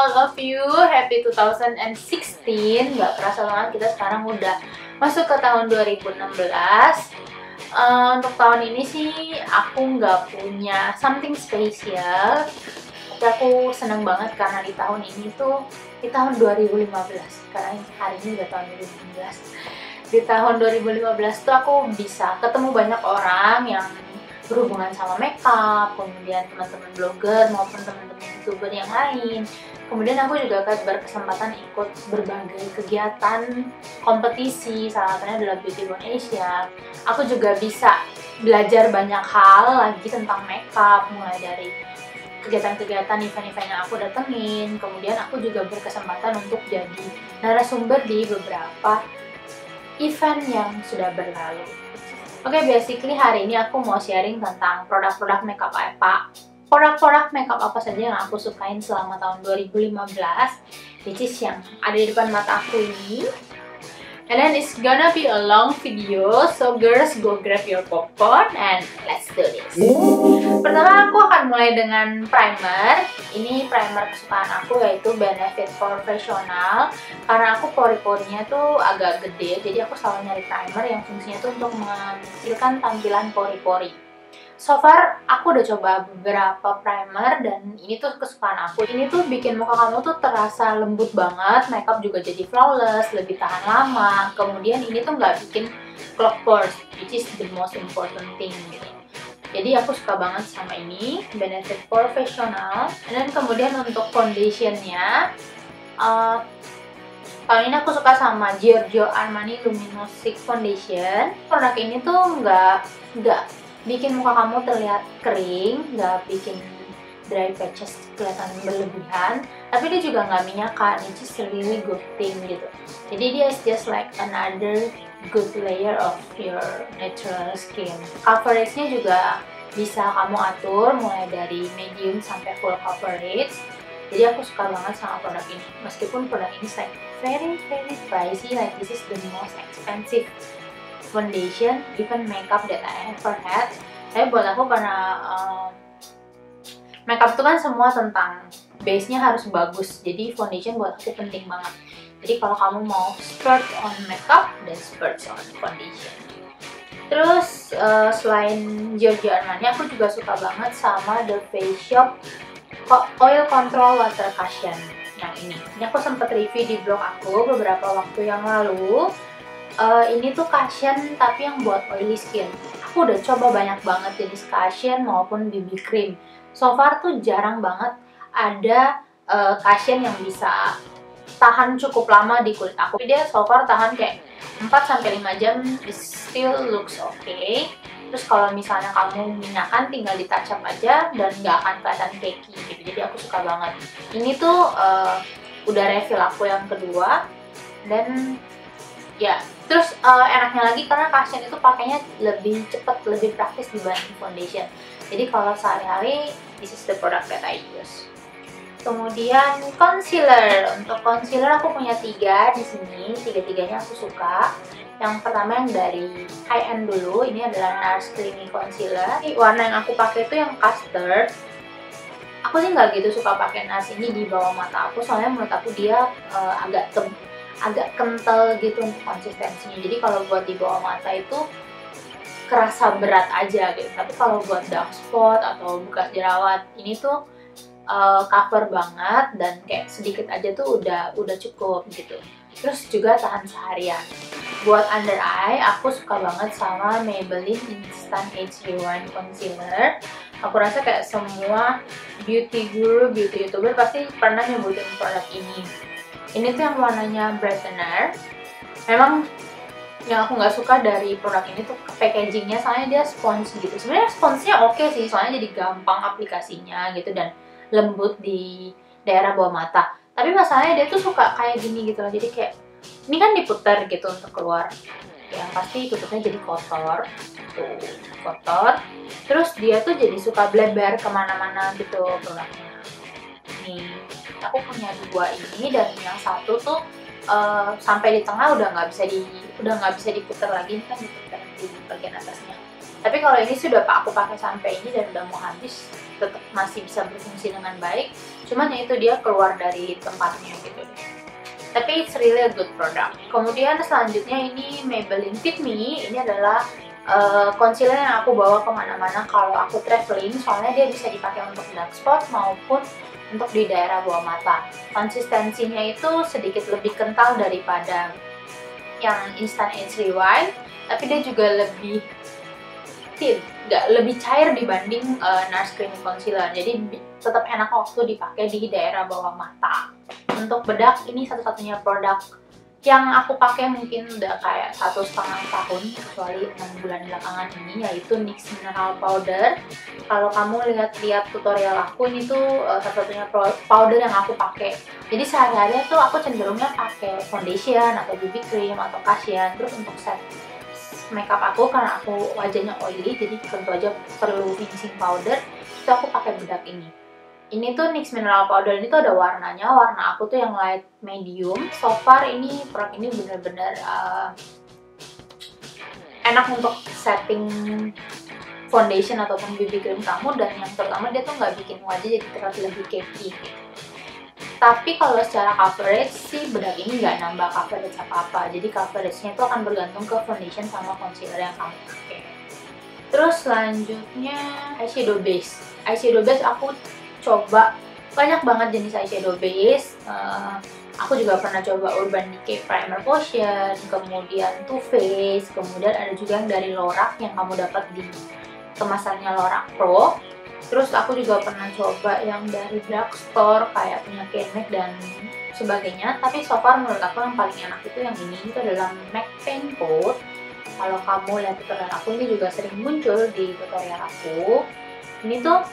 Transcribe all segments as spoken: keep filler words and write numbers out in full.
all of you, happy two thousand sixteen. Gak kerasa banget kita sekarang udah masuk ke tahun dua ribu enam belas. uh, Untuk tahun ini sih aku nggak punya something spesial, tapi aku seneng banget karena di tahun ini tuh, di tahun dua ribu lima belas, karena hari ini udah tahun dua ribu enam belas. Di tahun dua ribu lima belas tuh aku bisa ketemu banyak orang yang berhubungan sama makeup, kemudian teman-teman blogger maupun teman-teman youtuber yang lain. Kemudian aku juga berkesempatan ikut berbagai kegiatan kompetisi, salah satunya adalah Beauty Born Asia. Aku juga bisa belajar banyak hal lagi tentang makeup, mulai dari kegiatan-kegiatan event-event yang aku datengin. Kemudian aku juga berkesempatan untuk jadi narasumber di beberapa event yang sudah berlalu. Oke, okay, basically hari ini aku mau sharing tentang produk-produk makeup apa, produk-produk makeup apa saja yang aku sukain selama tahun dua ribu lima belas, which is yang ada di depan mata aku ini. And then it's gonna be a long video, so girls go grab your popcorn and let's do this. Pertama aku akan mulai dengan primer. Ini primer kesukaan aku yaitu Benefit Professional. Karena aku pori-porinya tuh agak gede, jadi aku selalu nyari primer yang fungsinya tuh untuk mengecilkan tampilan pori-pori. So far, aku udah coba beberapa primer dan ini tuh kesukaan aku. Ini tuh bikin muka kamu tuh terasa lembut banget, makeup juga jadi flawless, lebih tahan lama. Kemudian ini tuh nggak bikin clog pores, which is the most important thing gitu. Jadi aku suka banget sama ini, Benefit Professional. Dan kemudian untuk foundationnya, uh, tahun ini aku suka sama Giorgio Armani Luminous Foundation. Produk ini tuh nggak nggak bikin muka kamu terlihat kering, nggak bikin dry patches kelihatan berlebihan, tapi dia juga nggak minyakan, which is really good thing gitu. Jadi dia is just like another good layer of your natural skin. Coveragenya juga bisa kamu atur mulai dari medium sampai full coverage. Jadi aku suka banget sama produk ini, meskipun produk ini like very very pricey, like this is the most expensive foundation, even makeup that I ever had. Tapi buat aku karena um, makeup itu kan semua tentang base-nya harus bagus, jadi foundation buat aku penting banget. Jadi kalau kamu mau splurge on makeup, dan splurge on foundation. Terus uh, selain Giorgio Armani, aku juga suka banget sama The Face Shop Oil Control Water Cushion. Yang ini, ini aku sempat review di blog aku beberapa waktu yang lalu. Uh, ini tuh cushion tapi yang buat oily skin. Aku udah coba banyak banget jenis cushion maupun B B cream. So far tuh jarang banget ada uh, cushion yang bisa tahan cukup lama di kulit aku. Dia so far tahan kayak empat sampai lima jam, it still looks okay. Terus kalau misalnya kamu minyakan, tinggal di touch up aja dan nggak akan kelihatan cakey gitu. Jadi aku suka banget. Ini tuh uh, udah refill aku yang kedua dan ya, terus uh, enaknya lagi karena cushion itu pakainya lebih cepet, lebih praktis dibanding foundation. Jadi kalau sehari-hari, this is the product that I use. Kemudian concealer. Untuk concealer aku punya tiga di sini, tiga-tiganya aku suka. Yang pertama yang dari high end dulu, ini adalah NARS Creamy Concealer. Ini warna yang aku pakai itu yang custard. Aku sih nggak gitu suka pakai NARS ini di bawah mata aku, soalnya menurut aku dia uh, agak tebal, agak kental gitu untuk konsistensinya. Jadi kalau buat di bawah mata itu kerasa berat aja gitu. Tapi kalau buat dark spot atau bekas jerawat, ini tuh uh, cover banget dan kayak sedikit aja tuh udah udah cukup gitu. Terus juga tahan seharian. Buat under eye, aku suka banget sama Maybelline Instant Age Rewind Concealer. Aku rasa kayak semua beauty guru, beauty youtuber pasti pernah nyebutin produk ini. Ini tuh yang warnanya brightener. Memang yang aku nggak suka dari produk ini tuh packagingnya, soalnya dia spons gitu. Sebenarnya sponsnya oke sih, soalnya jadi gampang aplikasinya gitu dan lembut di daerah bawah mata. Tapi masalahnya dia tuh suka kayak gini gitu loh. Jadi kayak ini kan diputar gitu untuk keluar. Yang pasti tutupnya jadi kotor, tuh kotor. Terus dia tuh jadi suka bleber kemana-mana gitu produknya. Nih. Aku punya dua ini dan yang satu tuh uh, sampai di tengah udah nggak bisa di udah nggak bisa diputar lagi, ini kan diputar di bagian atasnya. Tapi kalau ini sudah pak aku pakai sampai ini dan udah mau habis, tetap masih bisa berfungsi dengan baik. Cuman ya itu dia keluar dari tempatnya gitu. Tapi it's really a good product. Kemudian selanjutnya ini Maybelline Fit Me. Ini adalah uh, concealer yang aku bawa kemana-mana kalau aku traveling. Soalnya dia bisa dipakai untuk dark spot maupun untuk di daerah bawah mata. Konsistensinya itu sedikit lebih kental daripada yang Instant Age Rewind, tapi dia juga lebih thin, nggak lebih cair dibanding uh, Nars Creamy Concealer. Jadi tetap enak waktu dipakai di daerah bawah mata. Untuk bedak ini satu-satunya produk yang aku pakai mungkin udah kayak satu setengah tahun, kecuali enam bulan belakangan ini, yaitu N Y X Mineral Powder. Kalau kamu lihat-lihat tutorial aku, ini tuh uh, satu-satunya powder yang aku pakai. Jadi sehari-hari tuh aku cenderungnya pakai foundation atau B B cream atau cushion. Terus untuk set makeup aku, karena aku wajahnya oily, jadi tentu aja perlu finishing powder, itu aku pakai bedak ini. Ini tuh N Y X Mineral Powder, ini tuh ada warnanya, warna aku tuh yang light medium. So far ini produk ini bener-bener uh, enak untuk setting foundation ataupun B B cream kamu, dan yang terutama dia tuh nggak bikin wajah jadi terlihat lebih cakey. Tapi kalau secara coverage sih bedak ini nggak nambah coverage apa-apa. Jadi coveragenya itu akan bergantung ke foundation sama concealer yang kamu pakai. Terus selanjutnya eyeshadow base. Eyeshadow base aku coba banyak banget jenis eyeshadow base. Uh, aku juga pernah coba Urban Decay Primer Potion, kemudian Too Faced, kemudian ada juga yang dari Lorac yang kamu dapat di kemasannya Lorac Pro. Terus aku juga pernah coba yang dari drugstore kayak punya Kenmake dan sebagainya. Tapi so far menurut aku yang paling enak itu yang ini, itu adalah MAC Paint Pot. Kalau kamu lihat tutorial aku, ini juga sering muncul di tutorial aku. Ini tuh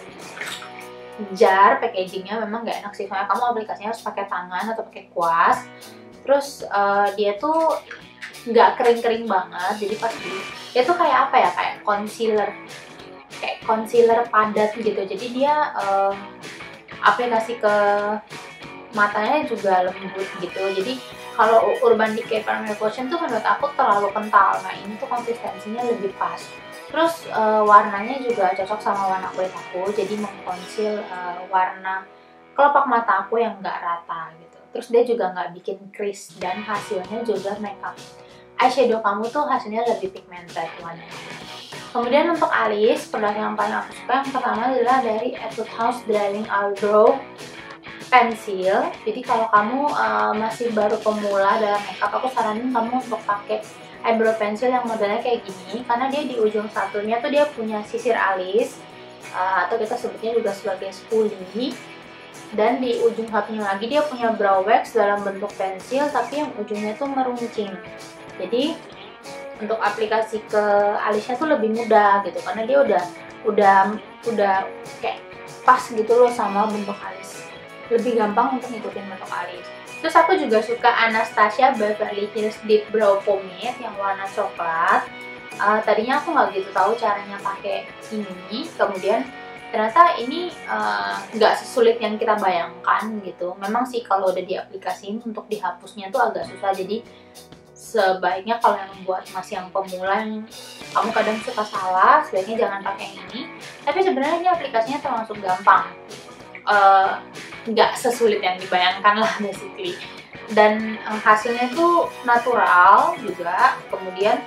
jar packagingnya memang nggak enak sih, soalnya kamu aplikasinya harus pakai tangan atau pakai kuas. Terus uh, dia tuh nggak kering-kering banget, jadi pas di dia tuh kayak apa ya, kayak concealer, kayak concealer padat gitu. Jadi dia uh, aplikasi ke matanya juga lembut gitu. Jadi kalau Urban Decay Primer Potion tuh menurut aku terlalu kental. Nah ini tuh konsistensinya lebih pas. Terus uh, warnanya juga cocok sama warna kulit aku, jadi mengkonsil uh, warna kelopak mata aku yang nggak rata gitu. Terus dia juga nggak bikin crease, dan hasilnya juga makeup eyeshadow kamu tuh hasilnya lebih pigmented warnanya. Kemudian untuk alis, produk yang paling aku suka yang pertama adalah dari Etude House Drying Eyebrow Pencil. Jadi kalau kamu uh, masih baru pemula dalam makeup, aku saranin kamu untuk pakai eyebrow pencil yang modelnya kayak gini, karena dia di ujung satunya tuh dia punya sisir alis, uh, atau kita sebutnya juga sebagai spoolie, dan di ujung satunya lagi dia punya brow wax dalam bentuk pensil tapi yang ujungnya tuh meruncing. Jadi untuk aplikasi ke alisnya tuh lebih mudah gitu, karena dia udah udah udah kayak pas gitu loh sama bentuk alis, lebih gampang untuk ngikutin bentuk alis. Terus aku juga suka Anastasia Beverly Hills Deep Brow Pomade yang warna coklat. Uh, tadinya aku nggak gitu tahu caranya pakai ini, kemudian ternyata ini nggak uh, sesulit yang kita bayangkan gitu. Memang sih kalau udah diaplikasiin untuk dihapusnya tuh agak susah. Jadi sebaiknya kalau yang buat masih yang pemula yang kamu kadang suka salah, sebaiknya jangan pakai yang ini. Tapi sebenarnya ini aplikasinya termasuk gampang. Uh, nggak sesulit yang dibayangkan lah basically, dan um, hasilnya tuh natural juga. Kemudian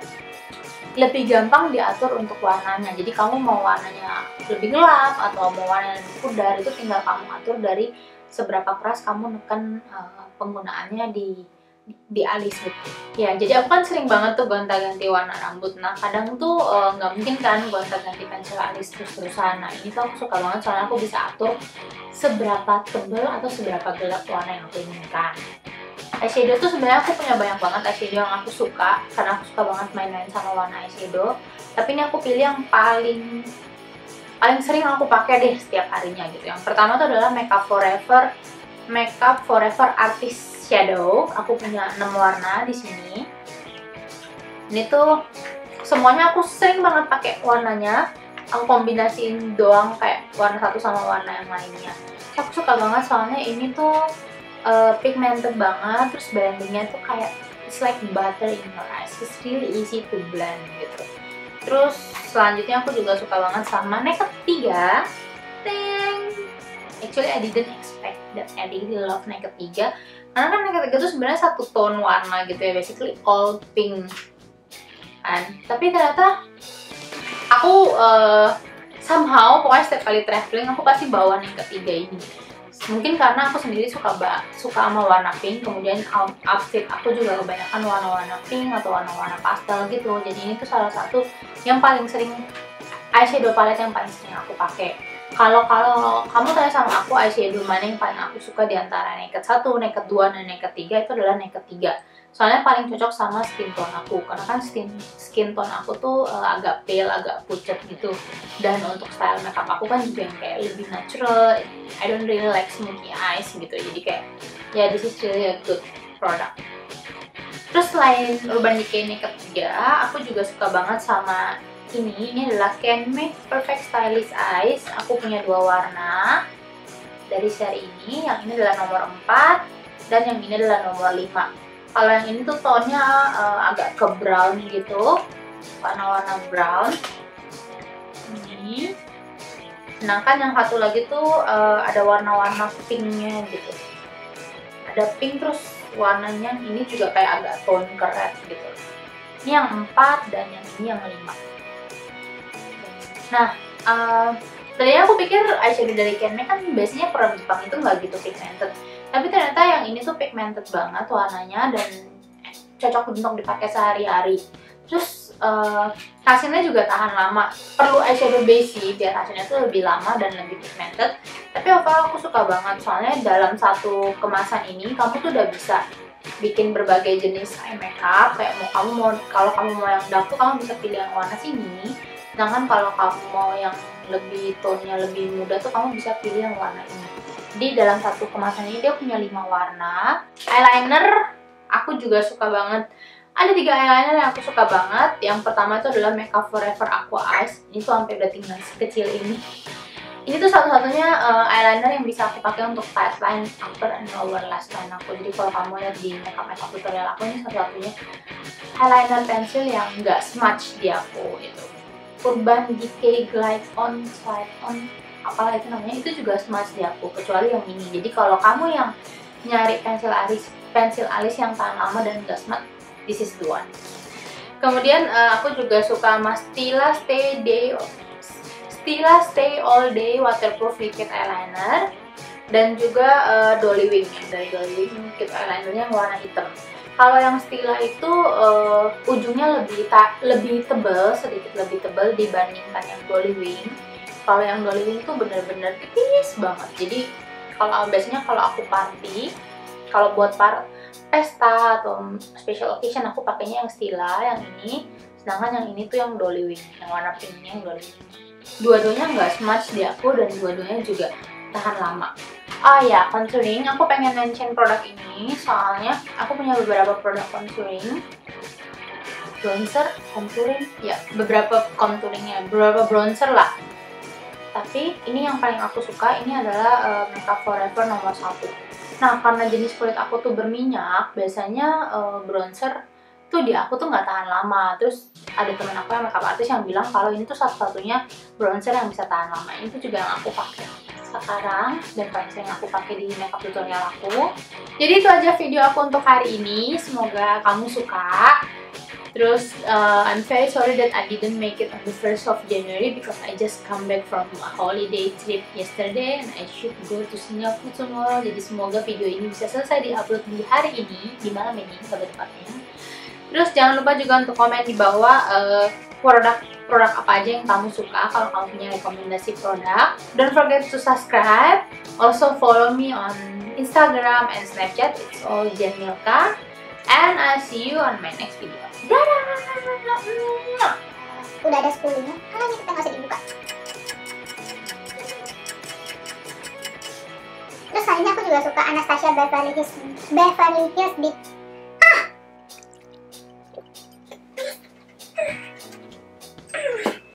lebih gampang diatur untuk warnanya, jadi kamu mau warnanya lebih gelap atau mau warnanya lebih pudar, itu tinggal kamu atur dari seberapa keras kamu neken uh, penggunaannya di di alis gitu. Ya, jadi aku kan sering banget tuh gonta-ganti warna rambut. Nah, kadang tuh nggak uh, mungkin kan gonta-ganti pensil alis terus-terusan. Nah, ini tuh aku suka banget soalnya aku bisa atur seberapa tebal atau seberapa gelap warna yang aku inginkan. Eyeshadow tuh sebenarnya aku punya banyak banget eyeshadow yang aku suka, karena aku suka banget main-main sama warna eyeshadow. Tapi ini aku pilih yang paling paling sering aku pakai deh setiap harinya gitu. Yang pertama tuh adalah Makeup Forever Makeup Forever Artist Shadow. Aku punya enam warna di sini. Ini tuh semuanya aku sering banget pakai warnanya. Aku kombinasiin doang kayak warna satu sama warna yang lainnya. Aku suka banget soalnya ini tuh uh, pigmented banget. Terus blendingnya tuh kayak it's like butter in your eyes. It's really easy to blend gitu. Terus selanjutnya aku juga suka banget sama Naked tiga. Ding. Actually I didn't expect that I really love Naked tiga. Karena kan Naked tiga tuh sebenarnya satu tone warna gitu ya, basically all pink kan. Tapi ternyata aku uh, somehow pokoknya setiap kali traveling aku pasti bawa Naked tiga ini. Mungkin karena aku sendiri suka ba suka sama warna pink, kemudian outfit aku juga kebanyakan warna-warna pink atau warna-warna pastel gitu. Jadi ini tuh salah satu yang paling sering eyeshadow palette yang paling sering aku pakai. Kalau kalau kamu tanya sama aku eyeshadow mana yang paling aku suka di antara Naked satu, Naked dua, dan Naked tiga, itu adalah Naked tiga. Soalnya paling cocok sama skin tone aku, karena kan skin skin tone aku tuh uh, agak pale, agak pucat gitu. Dan untuk style makeup aku kan juga yang kayak lebih natural. I don't really like smoky eyes gitu. Jadi kayak ya yeah, this is really a good product. Terus selain Urban Decay Naked tiga, aku juga suka banget sama ini. Ini adalah Can Make Perfect Stylish Eyes. Aku punya dua warna dari seri ini. Yang ini adalah nomor empat dan yang ini adalah nomor lima. Kalau yang ini tuh tone-nya uh, agak ke brown gitu, warna-warna brown. Ini. Sedangkan yang satu lagi tuh uh, ada warna-warna pinknya gitu. Ada pink terus warnanya ini juga kayak agak tone ke red gitu. Ini yang empat dan yang ini yang lima. Nah, uh, tadinya aku pikir eyeshadow dari Can Make kan biasanya produk Jepang itu nggak gitu pigmented. Tapi ternyata yang ini tuh pigmented banget warnanya dan cocok untuk dipakai sehari-hari. Terus uh, hasilnya juga tahan lama. Perlu eyeshadow base sih biar hasilnya tuh lebih lama dan lebih pigmented. Tapi overall aku suka banget soalnya dalam satu kemasan ini kamu tuh udah bisa bikin berbagai jenis eye makeup. Kayak mau kamu mau kalau kamu mau yang dark tuh kamu bisa pilih yang warna sini. Sedangkan kalau kamu mau yang lebih tone-nya lebih muda tuh kamu bisa pilih yang warna ini. Di dalam satu kemasan ini dia punya lima warna. Eyeliner aku juga suka banget. Ada tiga eyeliner yang aku suka banget. Yang pertama itu adalah Makeup Forever Aqua Eyes. Ini tuh sampai udah tinggal sekecil ini. Ini tuh satu-satunya uh, eyeliner yang bisa aku pakai untuk tight line, upper and lower lash line aku. Jadi kalau kamu lihat di makeup makeup tutorial aku, ini satu-satunya eyeliner pensil yang nggak smudge di aku itu. Urban Decay Glide On Slide On, apalah itu namanya, itu juga smudge di aku, kecuali yang ini. Jadi kalau kamu yang nyari pensil alis pensil alis yang tahan lama dan enggak smudge, this is the one. Kemudian uh, aku juga suka sama Stila Stay Day Stila Stay All Day Waterproof Liquid Eyeliner, dan juga uh, Dolly Wing dari Dolly Wing liquid eyelinernya yang warna hitam. Kalau yang Stila itu uh, ujungnya lebih ta lebih tebal, sedikit lebih tebal dibandingkan yang Dolly Wing. Kalau yang Dolly Wing itu bener-bener tipis banget. Jadi kalau biasanya kalau aku party, kalau buat par pesta atau special occasion aku pakainya yang Stila yang ini. Sedangkan yang ini tuh yang Dolly Wing, yang warna pinknya yang Dolly Wing. Dua-duanya nggak smudge di aku dan dua-duanya juga tahan lama. Oh ya, contouring. Aku pengen mention produk ini soalnya aku punya beberapa produk contouring, bronzer, contouring, ya beberapa contouringnya, beberapa bronzer lah. Tapi ini yang paling aku suka, ini adalah uh, Makeup Forever nomor satu. Nah, karena jenis kulit aku tuh berminyak, biasanya uh, bronzer tuh di aku tuh nggak tahan lama. Terus ada temen aku yang makeup artist yang bilang kalau ini tuh satu-satunya bronzer yang bisa tahan lama. Ini tuh juga yang aku pakai sekarang dan paling sering aku pakai di makeup tutorial aku. Jadi itu aja video aku untuk hari ini, semoga kamu suka. Terus uh, I'm very sorry that I didn't make it on the first of January because I just come back from a holiday trip yesterday and I should go to Singapore tomorrow. Jadi semoga video ini bisa selesai di-upload di hari ini, di malam ini pada tepatnya. Terus jangan lupa juga untuk komen di bawah uh, produk produk apa aja yang kamu suka, kalau kamu punya rekomendasi produk. Don't forget to subscribe. Also follow me on Instagram and Snapchat. It's all Jen Milka. And I'll see you on my next video. Dadah! Udah ada sepuluhnya, kan kita nggak usah dibuka. Terus selanjutnya aku juga suka Anastasia Beverly Hills Beverly Hills Beach